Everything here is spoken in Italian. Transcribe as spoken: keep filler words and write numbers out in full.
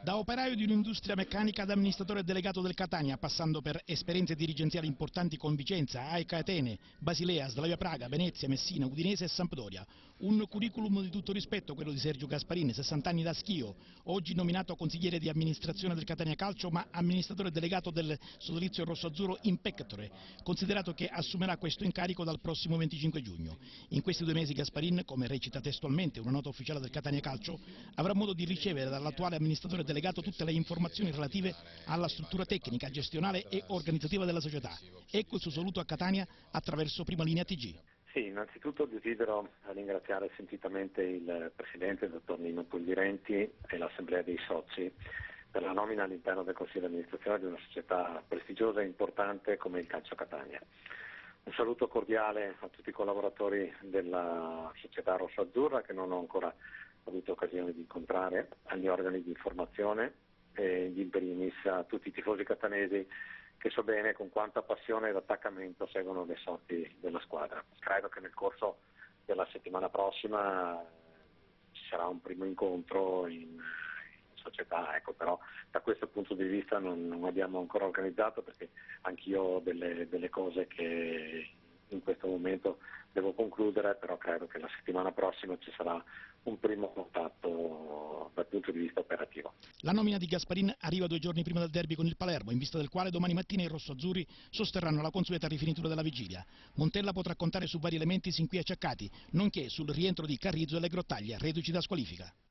Da operaio di un'industria meccanica ad amministratore delegato del Catania, passando per esperienze dirigenziali importanti con Vicenza, A E C Atene, Basilea, Slavia Praga, Venezia, Messina, Udinese e Sampdoria. Un curriculum di tutto rispetto, quello di Sergio Gasparin, sessanta anni da Schio, oggi nominato consigliere di amministrazione del Catania Calcio, ma amministratore delegato del sodalizio rosso-azzurro in pectore, considerato che assumerà questo incarico dal prossimo venticinque giugno. In questi due mesi Gasparin, come recita testualmente una nota ufficiale del Catania Calcio, avrà modo di ricevere dall'attuale amministratore delegato tutte le informazioni relative alla struttura tecnica, gestionale e organizzativa della società. Ecco il suo saluto a Catania attraverso Prima Linea T G. Sì, innanzitutto desidero ringraziare sentitamente il Presidente, il Dottor Nino Puglirenti e l'Assemblea dei Soci per la nomina all'interno del Consiglio di amministrazione di una società prestigiosa e importante come il Calcio Catania. Un saluto cordiale a tutti i collaboratori della società rosso-azzurra che non ho ancora avuto occasione di incontrare, agli organi di informazione e in primis a tutti i tifosi catanesi che so bene con quanta passione ed attaccamento seguono le sorti della squadra. Credo che nel corso della settimana prossima ci sarà un primo incontro in, in società, ecco, però da questo punto di vista non, non abbiamo ancora organizzato perché anch'io ho delle, delle cose che in questo momento devo concludere, però credo che la settimana prossima ci sarà un primo contatto dal punto di vista operativo. La nomina di Gasparin arriva due giorni prima del derby con il Palermo, in vista del quale domani mattina i rossonerazzurri sosterranno la consueta rifinitura della vigilia. Montella potrà contare su vari elementi sin qui acciaccati, nonché sul rientro di Carrizzo e le Grottaglie, reduci da squalifica.